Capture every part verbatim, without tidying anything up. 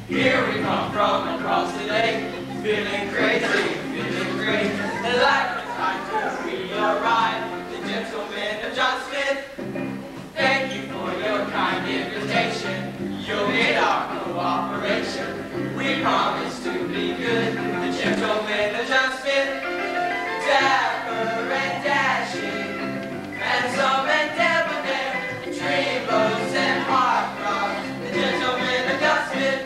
Here we come from across the lake, feeling crazy, feeling great. And like the time we arrived, the gentlemen of John Smith. Thank you for your kind invitation. You'll need our cooperation. We promise to be good. The gentlemen of John Smith, dapper and dashing, handsome and debonair, dreamboats and heartthrobs. The gentlemen of John Smith.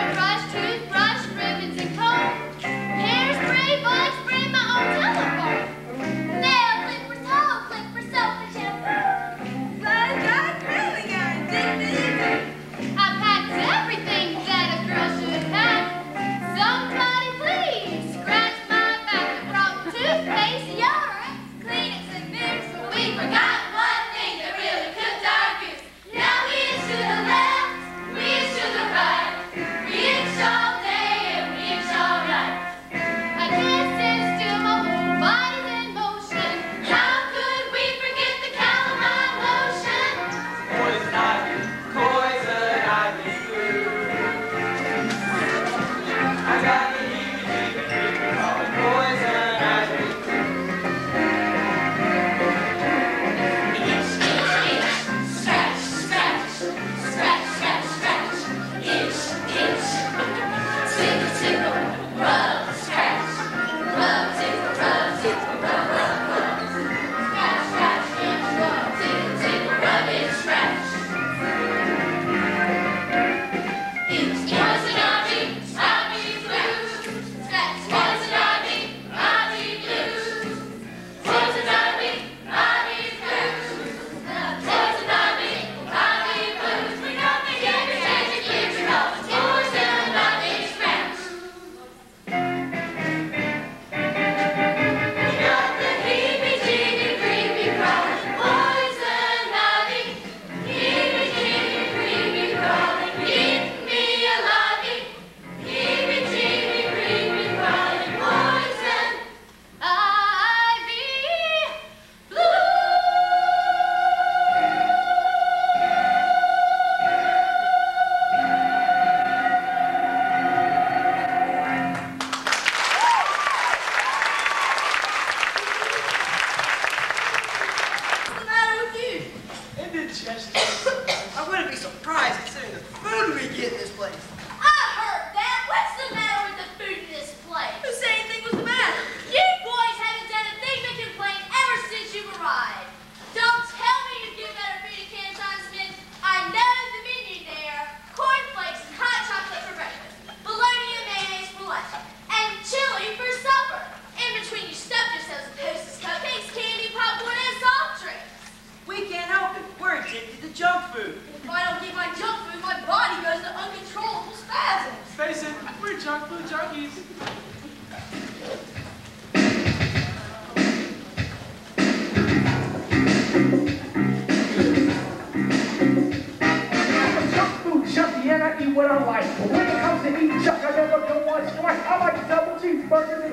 Hairspray, bug spray, my own telephone.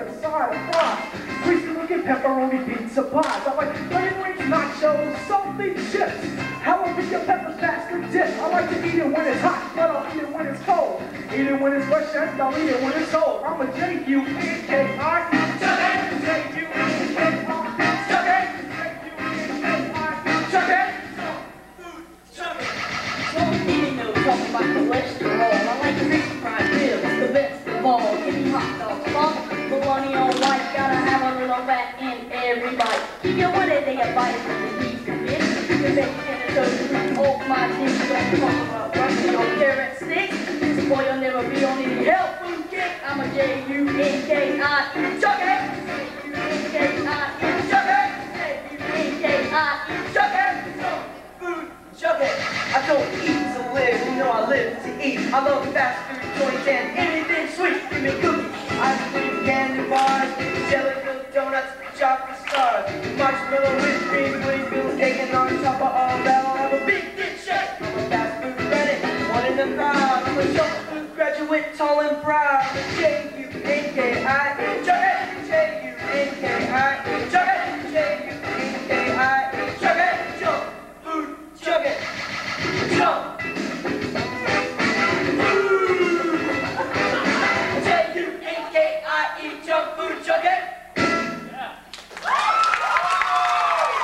a side of fries. Greasy looking pepperoni pizza pies. I like onion rings, nachos, salty chips. Jalapeno pepper faster dip. I like to eat it when it's hot, but I'll eat it when it's cold. Eat it when it's fresh and I'll eat it when it's cold. I'm a J U N K I E. Chuck it! J U N K I E. Chuck it! J U N K I E. Chuck it! Food, chuck it! So eating no talk about cholesterol. I like crispy fried ribs, the best of all. Give me hot dogs, long, bologna on white. Gotta have a little fat in every bite. Keep your one a day a bite from the beef and fish. You can make ten or thirty off my dish. Don't talk about running your carrot sticks. This boy will never be on any health food kick. I'm a J U N K I E. Chuck it! J U N K I E. Chuck it! J U N K I E. Chuck it! Food, chuck it. I don't eat to live, you know I live to eat. I love fast food joints and anything sweet. Give me cookies, ice cream, candy bars, jelly filled donuts, chocolate stars, marshmallow with Greenwood, Bill taking on top of all that. I'll have a big dick shake. I'm a fast food credit, one in the crowd. I'm a soul food graduate, tall and proud. I'm a J U N K I E. Chuck it, J U N K I E. Chuck it, J U N K I E. Chuck it, jump, food, chuck it, jump. J U N K I E, jump, food, chuck it. Yeah.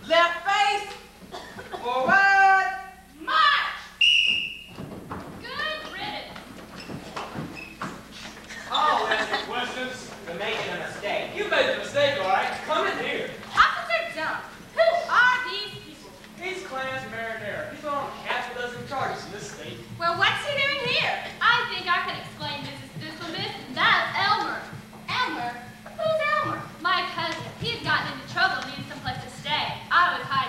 Left face. Forward. March. Good riddance. I'll ask you questions. You're making a mistake. You made a mistake, all right? Come in here. Officer Dump, who are these people? He's Clarence Marinara. He's on half a dozen charges in this state. Well, what's he doing here? I think I can explain Missus Disselmiss. That's Elmer. Elmer? Who's Elmer? My cousin. He's gotten into trouble and needs someplace to stay. I was hired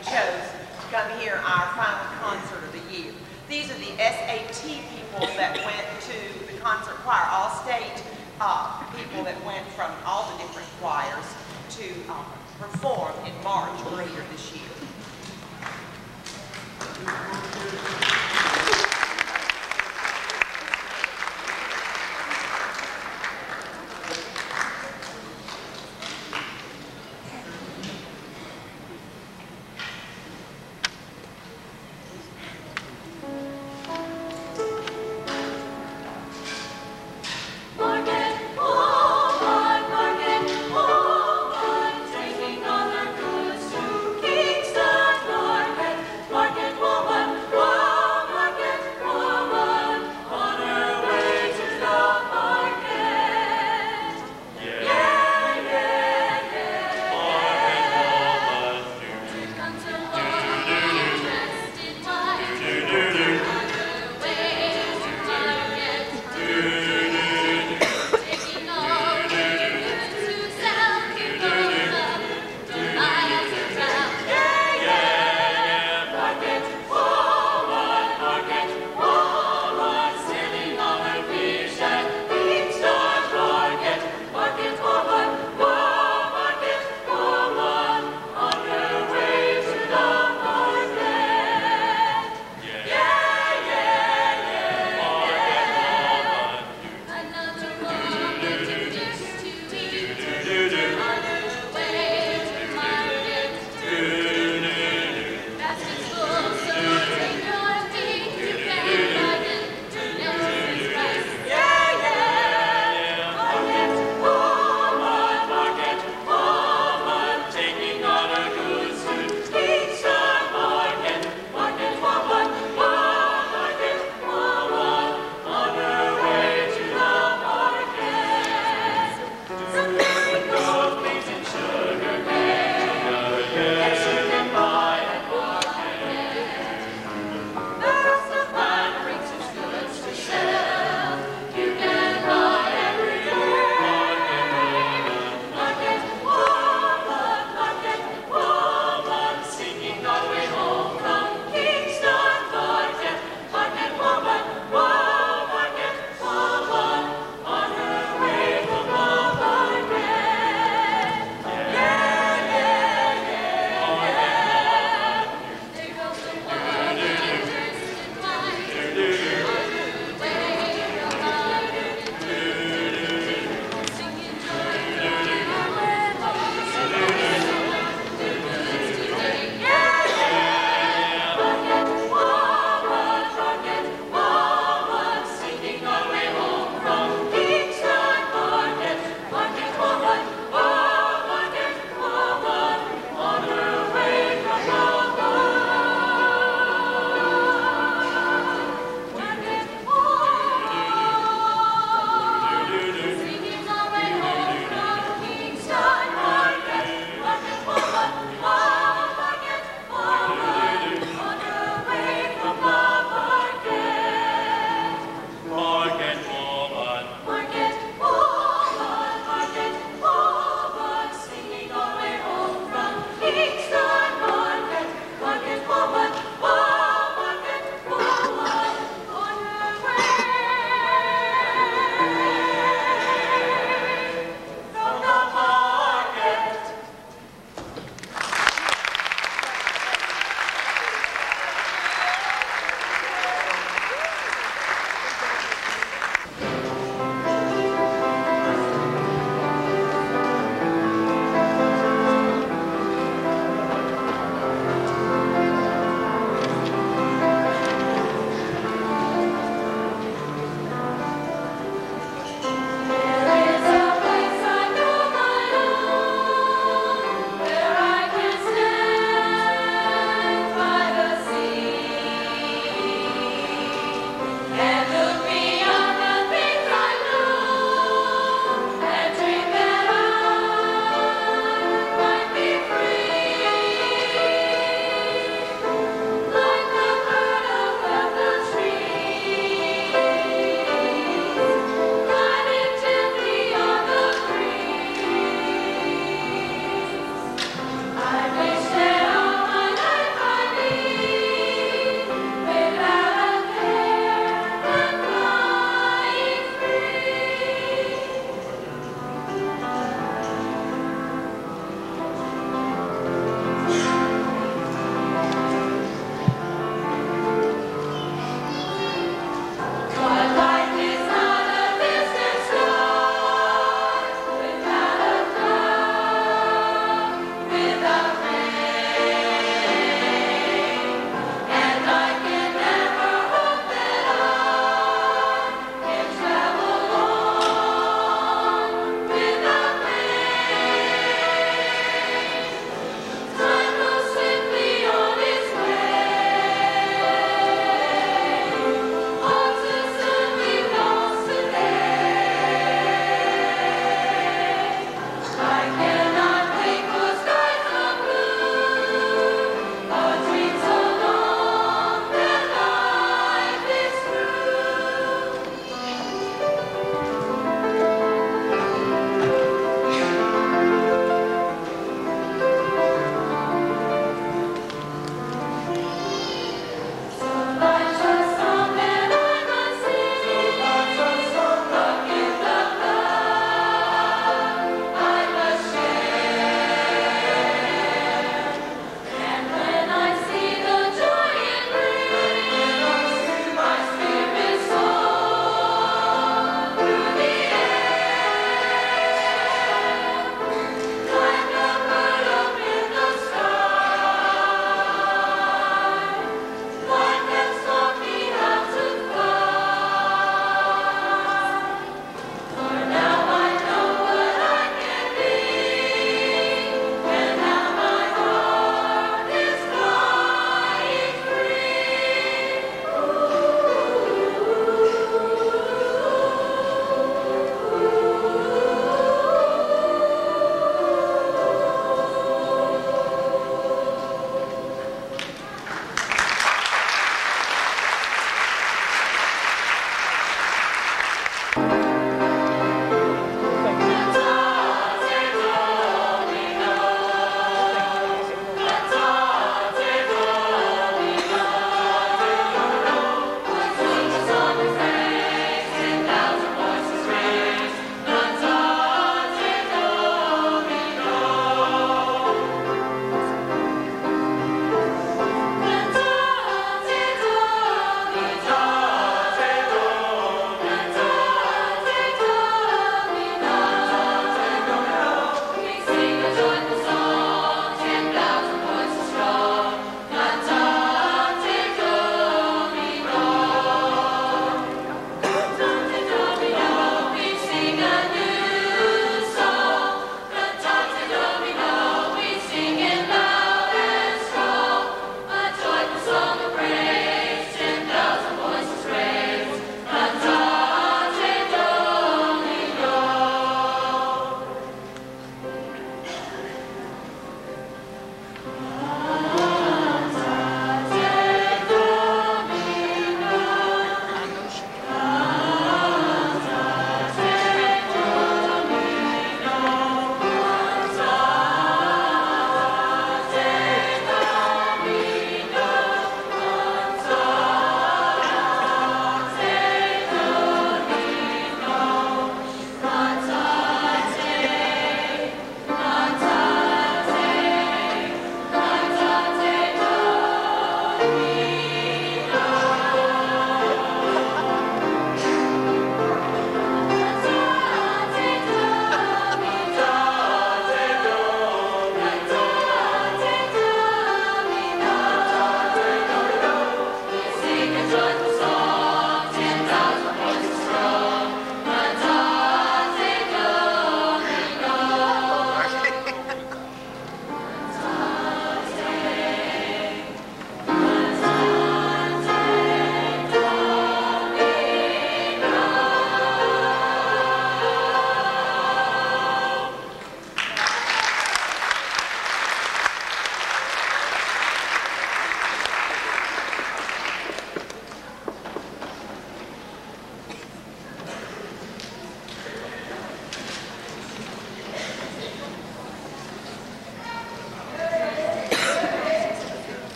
chose to come hear our final concert of the year. These are the S A T people that went to the concert choir, all state uh, people that went from all the different choirs to um, perform in March earlier this year.